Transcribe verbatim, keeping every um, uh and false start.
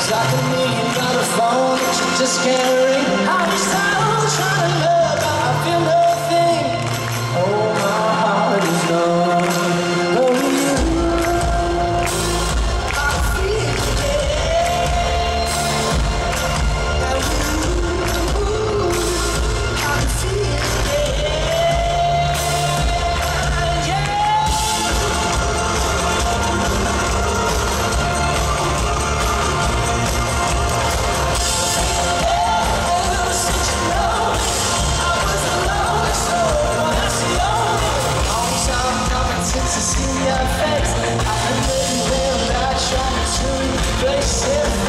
It's like a million dollar phone that you just can't ring. I'm just tired of trying to love, but I feel nothing. Oh, my heart is numb. Oh, you, I feel it. And you, I feel it. To see your face, I've been living there without trying to replace it.